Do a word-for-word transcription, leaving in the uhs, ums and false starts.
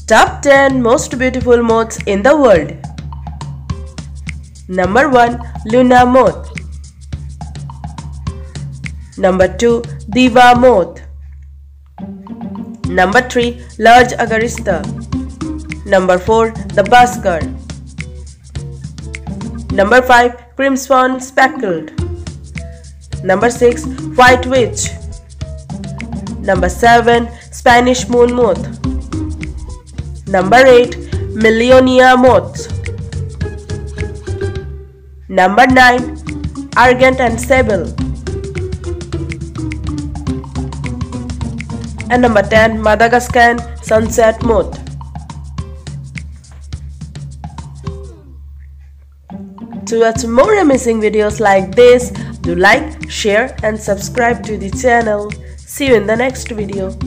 Top ten most beautiful moths in the world. Number one. Luna moth. Number two. Diva moth. Number three. Large agarista. Number four. The busker. Number five. Crimson speckled. Number six. White witch. Number seven. Spanish moon moth. Number eight. Millionia moth. Number nine. Argent and sable. And number ten. Madagascan sunset moth. To watch more amazing videos like this, do like, share and subscribe to the channel. See you in the next video.